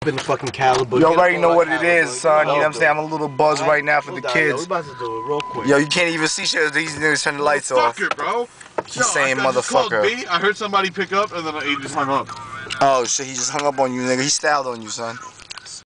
in the fucking caliber. You already know what it is, son. You know what I'm saying? I'm a little buzzed right now for the kids. We about to do it real quick. Yo, you can't even see shit. These niggas turn the lights off. Fuck it, bro. He's saying motherfucker. I heard somebody pick up and then he just hung up. Oh shit, he just hung up on you, nigga. He styled on you, son.